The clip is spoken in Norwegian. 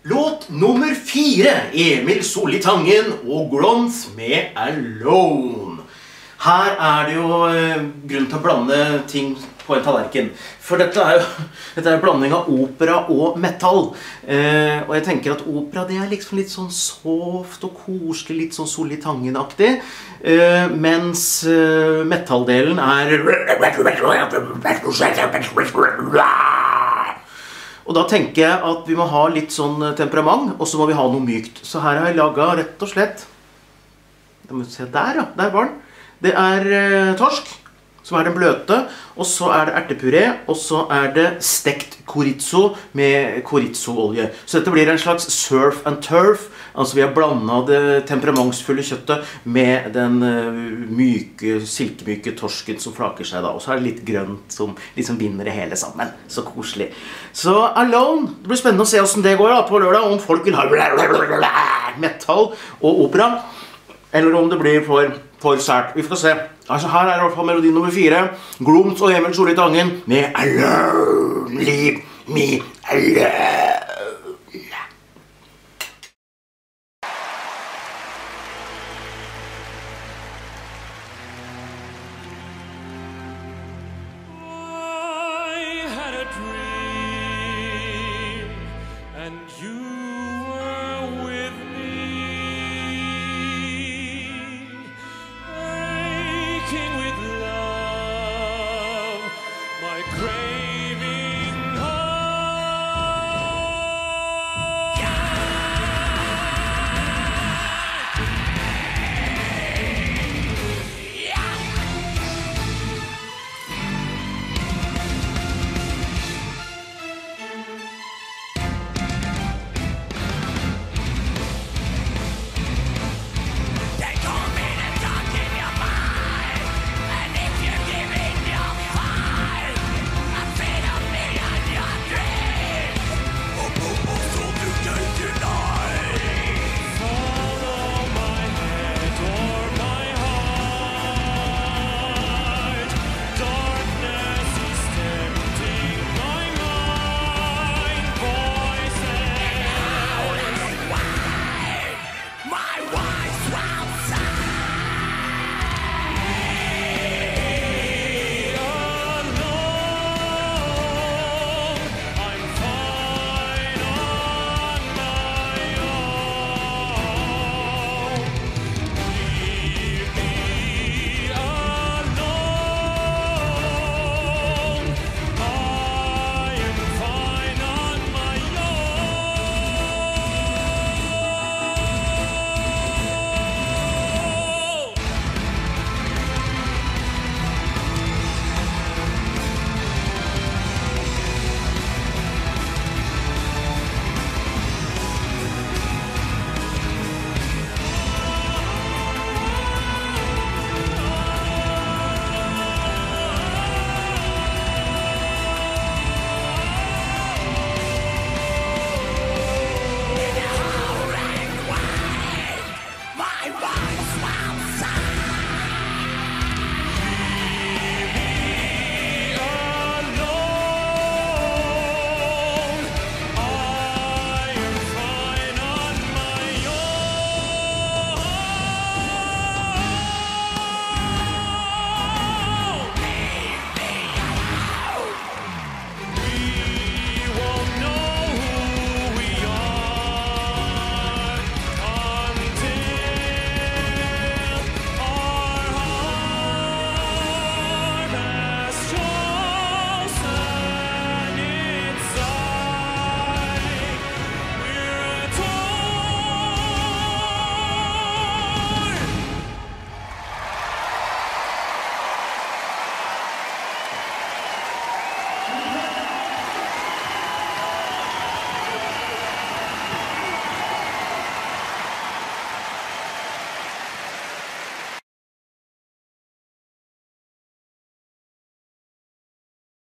Låt nummer 4, Emil Solli Tangen og Glons med Alone. Her er det jo grunn til å blande ting på en tallerken. For dette er en blanding av opera og metal. Og jeg tenker at opera det er liksom litt sånn soft og koselig, litt sånn Solli Tangen-aktig. Mens metal-delen er... Og da tenker jeg at vi må ha litt sånn temperament, og så må vi ha noe mykt. Så her har jeg laget rett og slett... Da må vi se der, ja. Der var den. Det er torsk, som er den bløte, og så er det ertepuré, og så er det stekt chorizo med chorizo-olje. Så dette blir en slags surf and turf. Altså vi har blandet det temperamentsfulle kjøttet med den myke, silkemyke torsken som flaker seg da. Og så er det litt grønt som liksom binder det hele sammen. Så koselig. Så Alone, det blir spennende å se hvordan det går da, på lørdag, om folk vil ha metal og opera, eller om det blir for sært. Vi får se. Altså her er i hvert fall melodi nummer 4. Glons og Emil Solli Tangen med Alone, Leave Me Alone. I had a dream, and you